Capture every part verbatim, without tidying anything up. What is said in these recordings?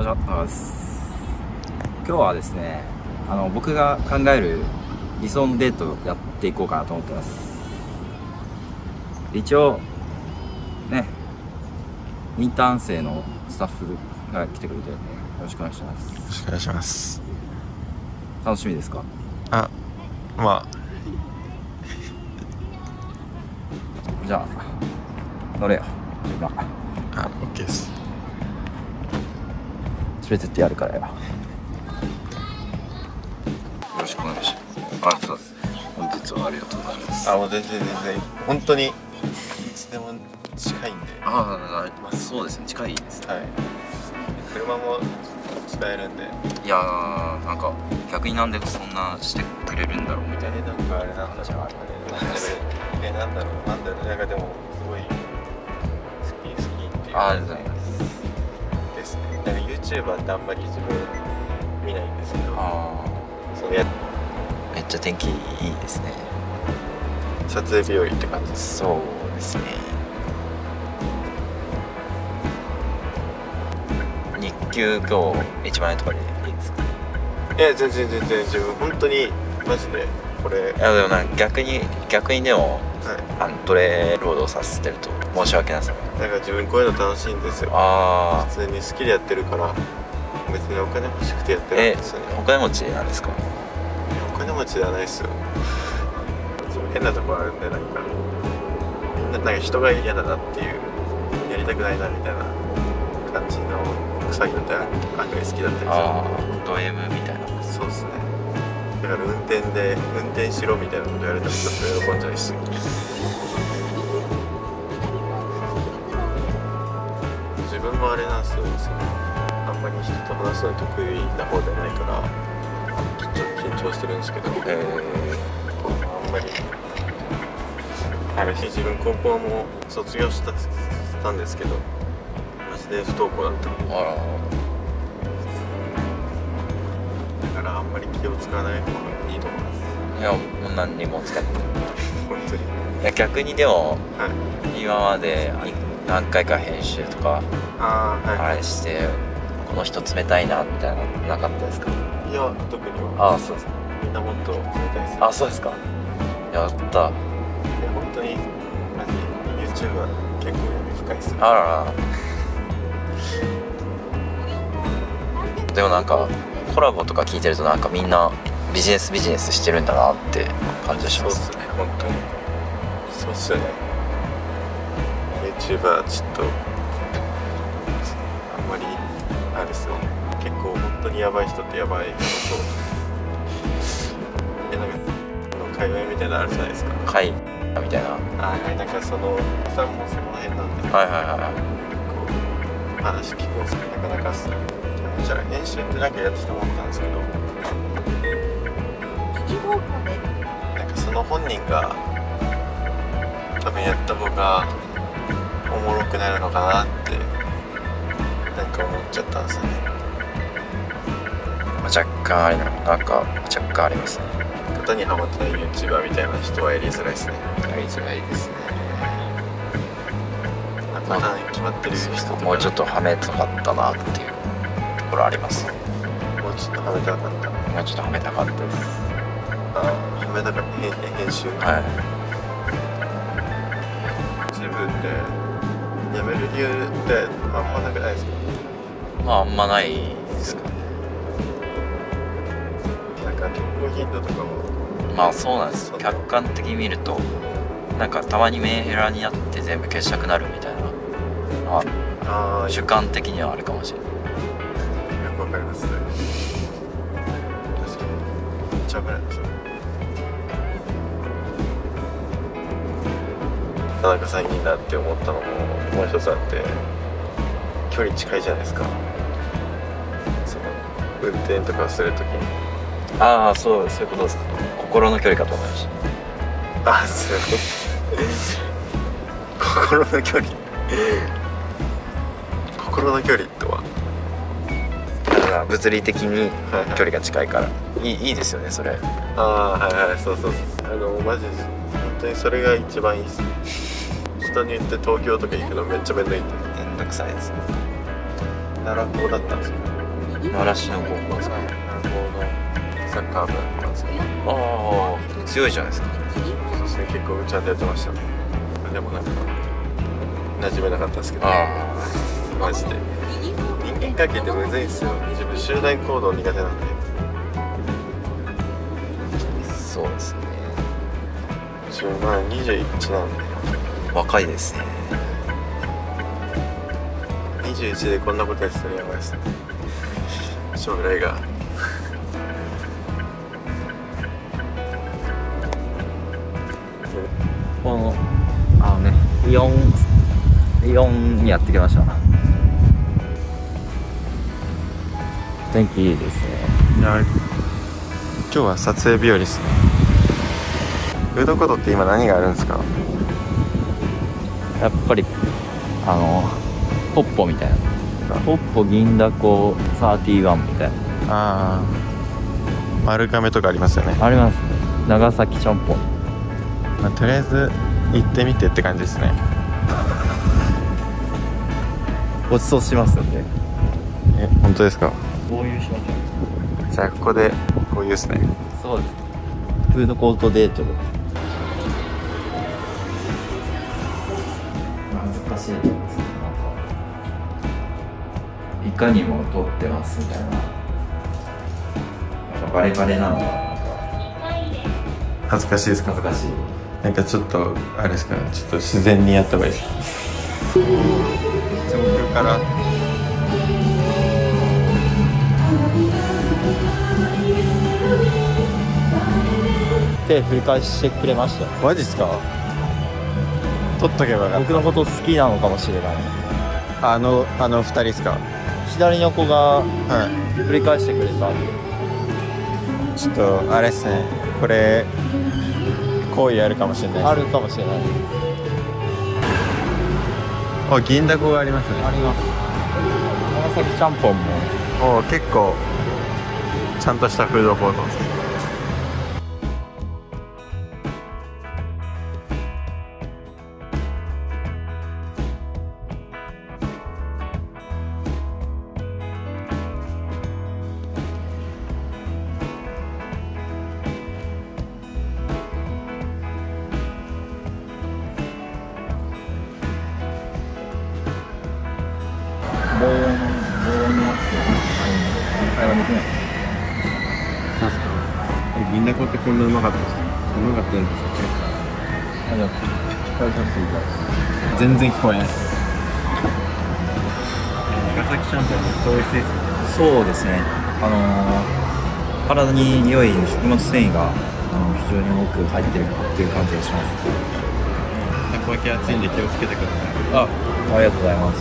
おはようございます。今日はですね、あの僕が考える理想のデートをやっていこうかなと思ってます。一応ね、インターン生のスタッフが来てくれてよろしくお願いします。 よろしくお願いします。 楽しみですか？ あ、まあじゃあ乗れよ。今あ、OK です。 連れてってやるからよ。よろしくお願いします。あ、そうです。本日はありがとうございます。 あ、もう全然全然本当にいつでも近いんで。 ああ、まあ、そうですね、近いですね。 はい。車も使えるんで。 いやー、なんか逆になんでそんなしてくれるんだろうみたいな。 え、なんかあれなんだじゃああれえ、なんだろうなんだろうなんかでもすごい好き好きっていう。 あありがとうございますですね。なんか YouTuber ってあんまり自分見ないんですけど。 ああ、 そのやめっちゃ天気いいですね。 撮影日和って感じです。 そうですね。日給今日いちまんえんとかでいいですか？ いや全然全然自分本当にマジでこれ。 いやでもなんか逆に逆にでも、 はい、 あの奴隷労働させてると申し訳なさ。 なんか自分こういうの楽しいんですよ。 ああ、 普通に好きでやってるから別にお金欲しくてやってるんですよね。 お金持ちなんですか？ お金持ちじゃないですよ。自分変なとこあるんで、なんかなんか人が嫌だなっていう、やりたくないなみたいな感じの作業って案外好きだったりする。 ああ、ド M みたいな。 そうですね。だから運転で運転しろみたいなこと言われたらちょっと喜んじゃいすぎて。自分もあれなんですよ。あんまり人と話すの得意な方じゃないからちょっと緊張してるんですけど、えー、あんまりある日自分高校も卒業したしたんですけどマジで不登校だった。 あら、 だからあんまり気を使わない方がいいと思います。 いやもう何にも使ってない。 本当に。 いや逆にでも、 はい、 今まで何回か編集とかあ、はい、 あれしてこの人冷たいなみたいなのなかったですか？ いや特には。 ああ、そうです。 みんなもっと冷たいです。 あ、そうですか。やった。 いや本当にマジ YouTube は結構闇深いっすよ。 あらら。でもなんかコラボとか聞いてるとなんかみんなビジネスビジネスしてるんだなって感じがします。 そうっすね、本当にそうっすよね。 YouTuber ちょっとあんまりあれですよね。結構本当にヤバい人ってヤバい人とえなんか界隈みたいなのあるじゃないですか。 会みたいな。 ああ、なんかそのさんもその辺なんで、 はいはいはいはい。 結構話聞くんですけどなかなかっすね。じゃあ編集ってなんかやってて思ったんですけど、なんかその本人が多分やった方がおもろくなるのかなってなんか思っちゃったんですよね。 若干あれななんか若干ありますね。 型にはまってない YouTuber みたいな人はやりづらいですね。 やりづらいですね。 型に決まってる人とかもうちょっとはめたかったなっていうところあります。 もうちょっとはめたかった。 もうちょっとはめたかったです。 ああ、はめたかった。編集。 はい。 自分でやめる理由ってあんまなくないですか？ まああんまないですかね。 なんか投稿頻度とかもまあそうなんです。客観的に見るとなんかたまにメンヘラになって全部消したくなるみたいなのはあ主観的にはあるかもしれない。 よくわかりますね。確かにめっちゃわかりますね。田中さんいいなって思ったのももう一つあって、距離近いじゃないですか。その運転とかするときに。 ああ、そうそういうことですか。心の距離かと思いました。 あ、すごい心の距離心の距離とはだから物理的に距離が近いから、はいはい、いい、いいですよねそれ。 ああ、はいはい、そうそうそう。あのマジで本当にそれが一番いいっすね。人に言って東京とか行くのめっちゃめんどいんで。 めんどくさいですね。 奈良校だったんですよ。 奈良市の高校ですか。 奈良校のサッカー部だったんですけど、 ああ、強いじゃないですか。 そうですね、結構ちゃんとやってました。でもなんか馴染めなかったですけど、 あマジで人間関係ってむずいんですよ。自分集団行動苦手なんで。 あ、そうですね。 自分まあにじゅういちなんで、 若いですね。 にじゅういちでこんなことやってたらやばいですね、将来が。 このあのね、イオンイオンにやってきました。天気いいですね。 いや、今日は撮影日和ですね。フードコートって今何があるんですか？ やっぱりあのポッポみたいな、ポッポ銀だこさんじゅういちみたいな。 ああ、丸亀とかありますよね。 ありますね。長崎ちゃんぽん。 まあ、とりあえず行ってみてって感じですね。 ごちそうしますんで。 え、本当ですか？ 合流しましょう。 じゃあここでこういうですね。 そうです。フードコートデートで。恥ずかしいですね。なんかいかにも撮ってますみたいな。なんかバレバレなのがなんか恥ずかしいですか？ 恥ずかしい。 なんかちょっとあれですか、ちょっと自然にやった方がいいです。上空から手振り返してくれました。 マジっすか？撮っとけばよかっ僕のこと好きなのかもしれない。 た。あのあの二人ですか？ 左の子がは振り返してくれた。 い。ちょっとあれっすね、これ好意あるかもしれないです。 あるかもしれない。 あ、銀だこがありますね。 あります。長崎ちゃんぽんも。 お、結構ちゃんとしたフードコートです。 防音、防音になって会話できない。 なんすか？え、銀だこってこんなうまかったですか？うまかったんですよ。 あ、じゃあ会話させていただきます。 全然聞こえないです。長崎ちゃんぽんめっちゃ美味しいですね。 そうですね。あのー、体に良い食物繊維があの非常に多く入ってるっていう感じがします。 たこ焼き熱いんで気をつけてください。 あ、ありがとうございます。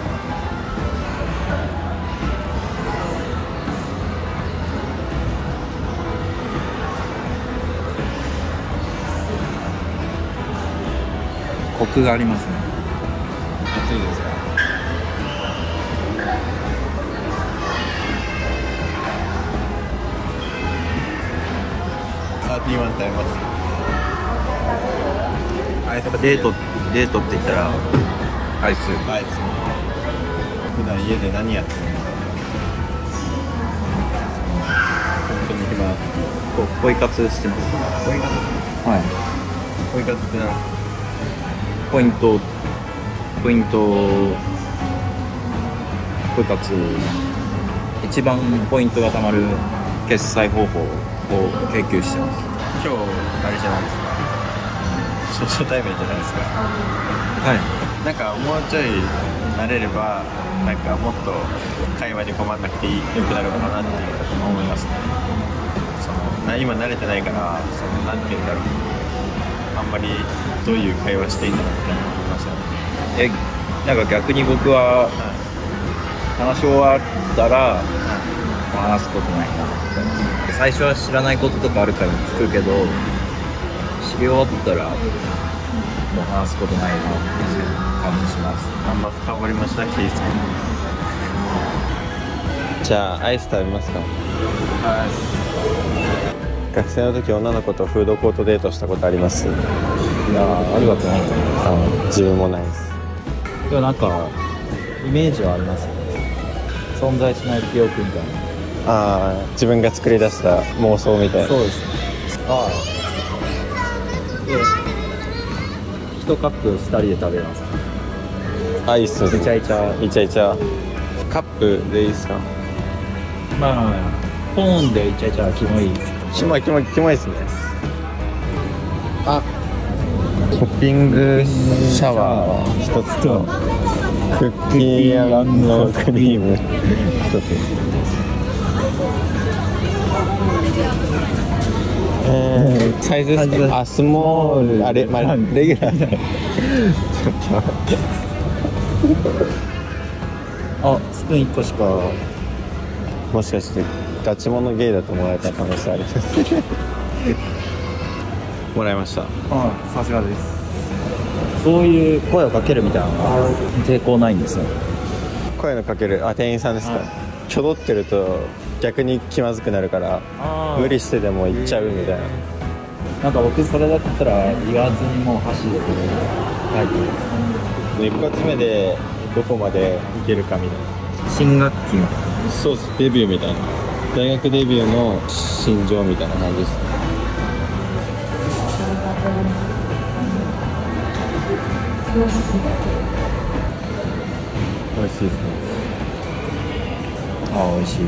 コクがありますね。 熱いですか？サーティワンってあります。 やっぱデートデートって言ったらアイス。 アイス。普段家で何やってるの？本当に暇。 こうポイ活してます。 ポイ活？ はい。 ポイ活って何ですか？ ポイントポイントポイ活、一番ポイントがたまる決済方法を研究してます。 今日あれじゃないですか。少々対面じゃないですか。 はい。 なんかもうちょい慣れれば、なんかもっと会話に困らなくていい良くなるのかなって思いますね。そのな今慣れてないから、そのなんて言うんだろう。あんまりどういう会話していいんだろうみたいな思いますよね。 え、なんか逆に僕は話し終わったら話すことないなって。最初は知らないこととかあるから聞くけど、知り終わったらもう話すことないなっていう感じします。 あんま深掘りもしなくていいですか？じゃあアイス食べますか？はい。学生の時女の子とフードコートデートしたことあります？ いやー、あるわけないと思います。 あ、自分もないです。 でもなんかイメージはありますね。 存在しない記憶みたいな。 ああ、自分が作り出した妄想みたいな。 そうですね。ああ。で、一カップ二人で食べます。 あ、いいっすね。 イチャイチャ。 イチャイチャ。カップでいいっすか？ まあ、ポーンでイチャイチャはキモい。 キモいキモいキモいっすね。あ、トッピングシャワー一つとクッキー&クリーム一つ。えー、サイズあ、スモール、あれ、まあ、レギュラーであ、スプーンいっこしか。 もしかしてガチモノゲイだと思われた可能性ありますもらいました。 ああ、さすがです。そういう声をかけるみたいなのが抵抗ないんですね。 声のかける、あ、店員さんですか？ちょどってると逆に気まずくなるから無理してでも行っちゃうみたいな。 なんか僕それだったら言わずにもう箸でタイプです。 一発目でどこまでいけるかみたいな。 新学期みたいな。 そうっす、デビューみたいな。大学デビューの心情みたいな感じですね。美味しいですね。 ああ、美味しい。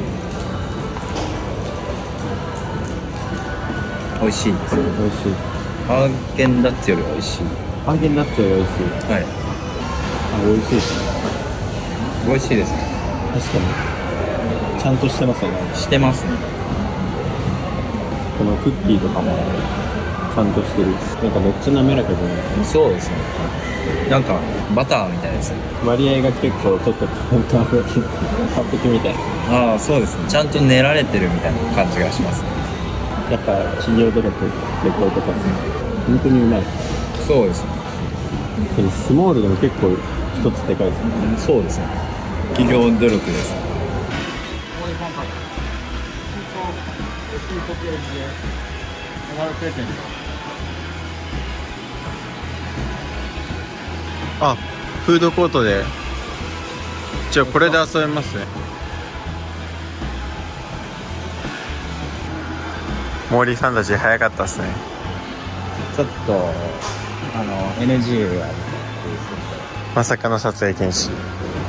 美味しいです。 美味しい。 ハーゲンダッツより美味しい。 ハーゲンダッツより美味しい。 はい。 あ、美味しいですね。 美味しいですね。 確かに。ちゃんとしてますよね。 してますね。 このクッキーとかもちゃんとしてる。なんかめっちゃ滑らかじゃない。 そうですね。なんかバターみたいですね。 割合が結構ちょっと完璧完璧みたいな。 ああ、そうですね。ちゃんと練られてるみたいな感じがしますね。 やっぱ企業とかとレコーとか本当にうまい。 そうですね。 スモールでも結構一つでかいですね。 そうですね。企業努力です。 あ、フードコートでじゃあこれで遊べますね。森さんたち早かったっすね。 ちょっとあの エヌジー がまさかの撮影禁止。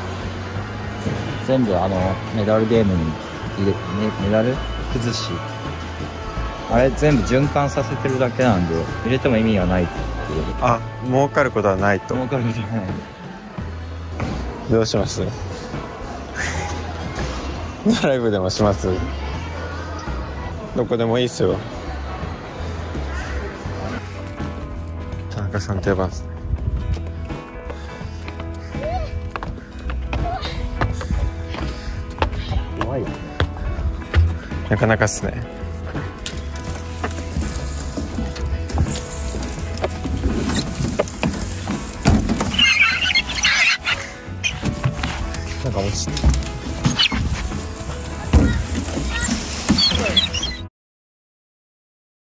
全部あのメダルゲームに入れ、ね、メダル崩しあれ全部循環させてるだけなんで入れても意味がないっていう。 あ、儲かることはないと。 儲かることはない。 どうしますドライブでもします？どこでもいいっすよ。田中さんと呼ばんすね。 怖いよね。 なかなかっすね。なんか落ちて